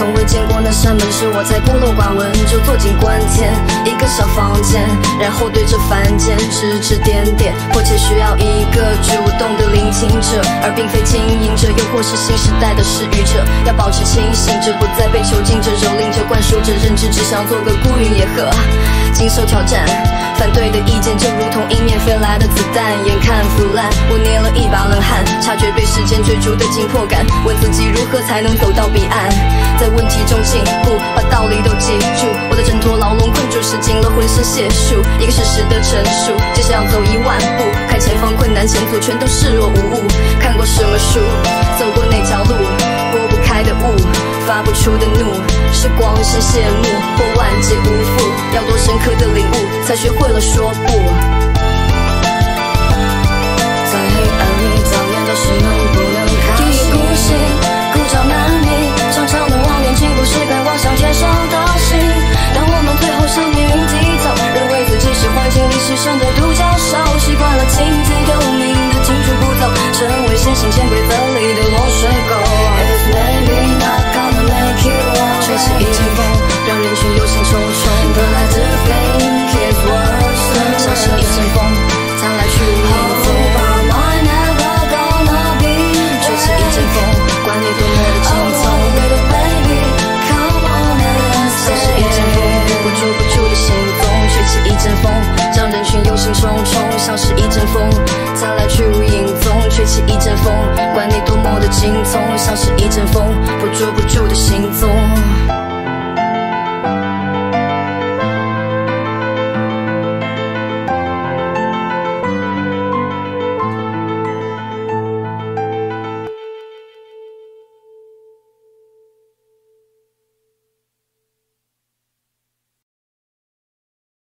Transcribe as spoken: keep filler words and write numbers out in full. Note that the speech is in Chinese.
从未见过那扇门是我才孤陋寡闻，就坐进关前一个小房间，然后对着凡间指指点点，迫切需要一个主动的聆听者，而并非经营者，又或是新时代的施予者。要保持清醒着，不再被囚禁着、蹂躏着、灌输着认知，只想做个孤云野鹤，经受挑战。反对的意见就如同迎面飞来的子弹，眼看腐烂，我捏了一把冷汗，察觉被时间追逐的紧迫感，问自己如何才能走到彼岸，在问题中进步，把道理都记住。我的挣脱牢笼困住，使尽了浑身解数，一个事实的陈述，接着要走一万步，看前方困难险阻全都视若无物。看过什么书，走过哪条路，拨不开的雾，发不出的怒，是光线谢幕或万劫不复。要多深刻的领悟，才学会了说不。在黑暗里早念的是能不能开心，记忆孤行，孤照难明，长长的望远镜不是该望向天上的星。当我们最后向命运低头，认为自己是环境里牺牲的独角兽，习惯了亲自有名的清楚步骤，成为先行潜规则里的落水狗。It's maybe not gonna make you alright， 吹起一阵风，让人群忧心忡忡。But I do think it's worse， 像是一阵风，它来去无影踪。But I'm never gonna be， 吹起一阵风，管你多么的轻松。Little baby， come on and say， 像是一阵风，我捉不住的行踪。吹起一阵风，让人群忧心忡忡。像是一阵风，它来去无影踪。吹起一阵风，管你多么的轻松。像是一阵风，我捉不